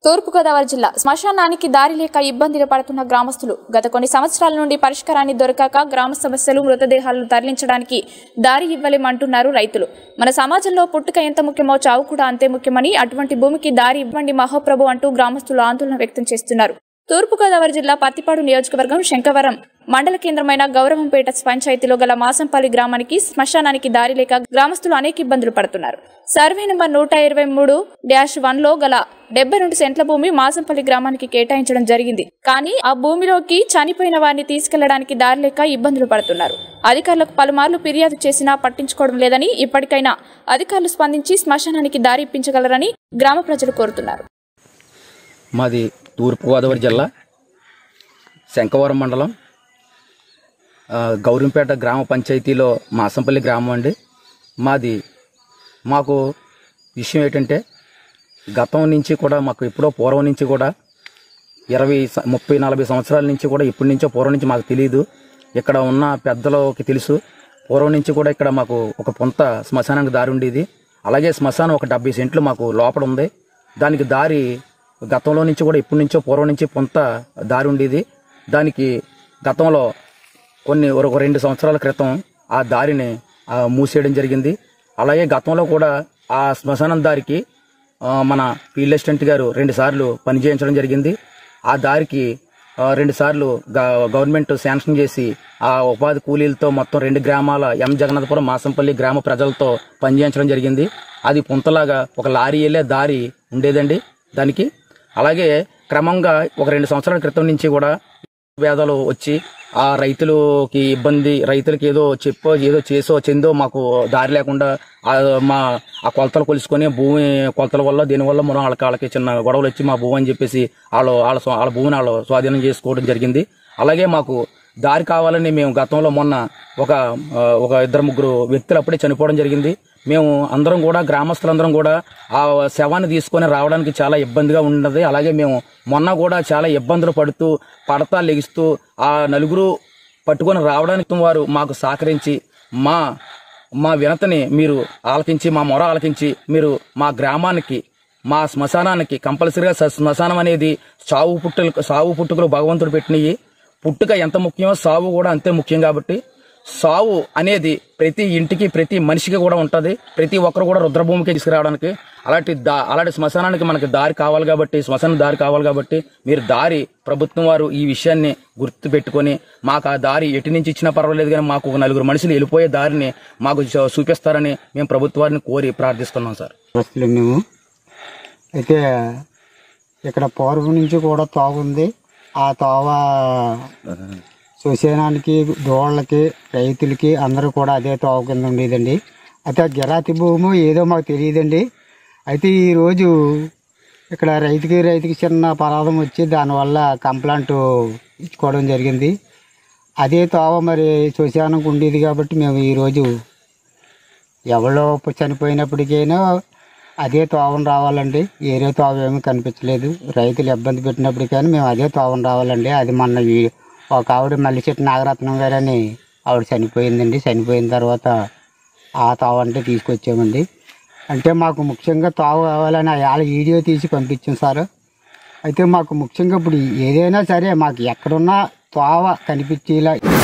తూర్పుగోదావరి జిల్లా శ్మశానానికి దారి లేక ఇబ్బందులు పడుతున్న గ్రామస్తులు గత కొన్ని సంవత్సరాల నుండి పరిష్కారాన్ని దొరకక గ్రామ సమస్యలు మృతదేహాలను తరలించడానికి దారి ఇవ్వలేమంటున్నారు రైతులు. మన సమాజంలో పుట్టుక ఎంత ముఖ్యమో చావు కూడా అంతే ముఖ్యమని, అటువంటి భూమికి దారి ఇవ్వండి మహాప్రభు అంటూ గ్రామస్తులు ఆందోళన వ్యక్తం చేస్తున్నారు. తూర్పుగోదావరి జిల్లా పత్తిపాడు నియోజకవర్గం శంకవరం మండల కేంద్రమైన గౌరవంపేట పంచాయతీలో గల మాసంపల్లి గ్రామానికి శ్మశానానికి దారి లేక గ్రామస్తులు అనేక ఇబ్బందులు పడుతున్నారు. సర్వే నంబర్ 123-1లో గల 72 సెంట్ల భూమి మాసంపల్లి గ్రామానికి కేటాయించడం జరిగింది. కానీ ఆ భూమిలోకి చనిపోయిన వారిని తీసుకెళ్లడానికి దారి లేక ఇబ్బందులు పడుతున్నారు. అధికారులకు పలుమార్లు ఫిర్యాదు చేసినా పట్టించుకోవడం లేదని, ఇప్పటికైనా అధికారులు స్పందించి శ్మశానానికి దారి ఇప్పించగలరని గ్రామ ప్రజలు కోరుతున్నారు. మాది తూర్పుగోదావరి జిల్లా శంకవరం మండలం గౌరంపేట గ్రామ పంచాయతీలో మాసంపల్లి గ్రామం అండి. మాకు విషయం ఏంటంటే, గతం నుంచి కూడా మాకు ఎప్పుడో పూర్వం నుంచి కూడా 20-30-40 సంవత్సరాల నుంచి కూడా ఇప్పటి నుంచో పూర్వం నుంచి మాకు తెలియదు. ఇక్కడ ఉన్న పెద్దలకి తెలుసు. పూర్వం నుంచి కూడా ఇక్కడ మాకు ఒక పొంత శ్మశానానికి దారి ఉండేది. అలాగే శ్మశానం ఒక 70 సెంట్లు మాకు లోపల ఉంది. దానికి దారి గతంలో నుంచి కూడా ఇప్పటి నుంచో పూర్వం నుంచి పొంత దారి ఉండేది. దానికి గతంలో ఒక 2 సంవత్సరాల క్రితం ఆ దారిని మూసేయడం జరిగింది. అలాగే గతంలో కూడా ఆ శ్మశానం దారికి మన ఫీల్డ్ అసిస్టెంట్ గారు 2 సార్లు పని చేయించడం జరిగింది. ఆ దారికి 2 సార్లు గవర్నమెంట్ శాంక్షన్ చేసి ఆ ఉపాధి కూలీలతో మొత్తం 2 గ్రామాల జగన్నాథపురం మాసంపల్లి గ్రామ ప్రజలతో పనిచేయించడం జరిగింది. అది పొంతలాగా ఒక లారీ వెళ్ళే దారి ఉండేదండి దానికి. అలాగే క్రమంగా ఒక 2 సంవత్సరాల క్రితం నుంచి కూడా భేదాలు వచ్చి ఆ రైతులకి ఇబ్బంది, రైతులకి ఏదో చేసో చెందో మాకు దారి లేకుండా ఆ కొలతలు కొలుసుకొని భూమి కొలతల వల్ల దీనివల్ల మనం వాళ్ళకి చిన్న గొడవలు వచ్చి మా భూమి అని చెప్పేసి వాళ్ళ భూమిని వాళ్ళు స్వాధీనం చేసుకోవడం జరిగింది. అలాగే మాకు దారి కావాలని మేము గతంలో మొన్న ఒక 2-3 వ్యక్తులు అప్పుడే చనిపోవడం జరిగింది. మేము అందరం కూడా గ్రామస్తులందరం కూడా ఆ శవాన్ని తీసుకొని రావడానికి చాలా ఇబ్బందిగా ఉన్నది. అలాగే మేము మొన్న కూడా చాలా ఇబ్బందులు పడతా లెగిస్తూ ఆ నలుగురు పట్టుకొని రావడానికి వారు మాకు సహకరించి మా వినతిని మీరు ఆలకించి, మా మొర ఆలకించి మీరు మా గ్రామానికి, మా శ్మశానానికి కంపల్సరీగా శ్మశానం అనేది సావు పుట్టుకలు భగవంతుడు పెట్టినవి. పుట్టుక ఎంత ముఖ్యమో సావు కూడా అంతే ముఖ్యం. కాబట్టి సావు అనేది ప్రతి ఇంటికి, ప్రతి మనిషికి కూడా ఉంటుంది. ప్రతి ఒక్కరు కూడా రుద్రభూమికి తీసుకురావడానికి అలాంటి శ్మశానానికి మనకి దారి కావాలి కాబట్టి, శ్మశానం దారి కావాలి కాబట్టి మీరు దారి ప్రభుత్వం వారు ఈ విషయాన్ని గుర్తు పెట్టుకొని మాకు ఆ దారి ఎటు నుంచి ఇచ్చినా పర్వాలేదు, కానీ మాకు ఒక 4 మనుషులు వెళ్ళిపోయే దారిని మాకు చూపిస్తారని మేము ప్రభుత్వాన్ని కోరి ప్రార్థిస్తున్నాం సార్. మేము అయితే ఇక్కడ పూర్వం నుంచి కూడా తోగుంది. ఆ తోవ శ్మశానానికి, దోళ్ళకి, రైతులకి అందరూ కూడా అదే తోవ కింద ఉండేదండి. అయితే గిరాతి భూమి ఏదో మాకు తెలియదండి. అయితే ఈరోజు ఇక్కడ రైతుకి చిన్న ప్రమాదం వచ్చి దానివల్ల కంప్లైంట్ ఇచ్చుకోవడం జరిగింది. అదే తోవ మరి శ్మశానంకి ఉండేది కాబట్టి మేము ఈరోజు ఎవరో చనిపోయినప్పటికైనా అదే తోవను రావాలండి. వేరే తోవ ఏమీ కనిపించలేదు. రైతులు ఇబ్బంది పెట్టినప్పటికైనా మేము అదే తోవను రావాలండి. అది మొన్న ఒక ఆవిడ మల్లిచెట్టు నాగరత్నం గారని ఆవిడ చనిపోయిందండి. చనిపోయిన తర్వాత ఆ తోవ అంటే తీసుకొచ్చామండి. అంటే మాకు ముఖ్యంగా తోవ కావాలని వాళ్ళ వీడియో తీసి పంపించాం సార్. అయితే మాకు ముఖ్యంగా ఇప్పుడు ఏదైనా సరే మాకు ఎక్కడున్నా తోవ కనిపించేలా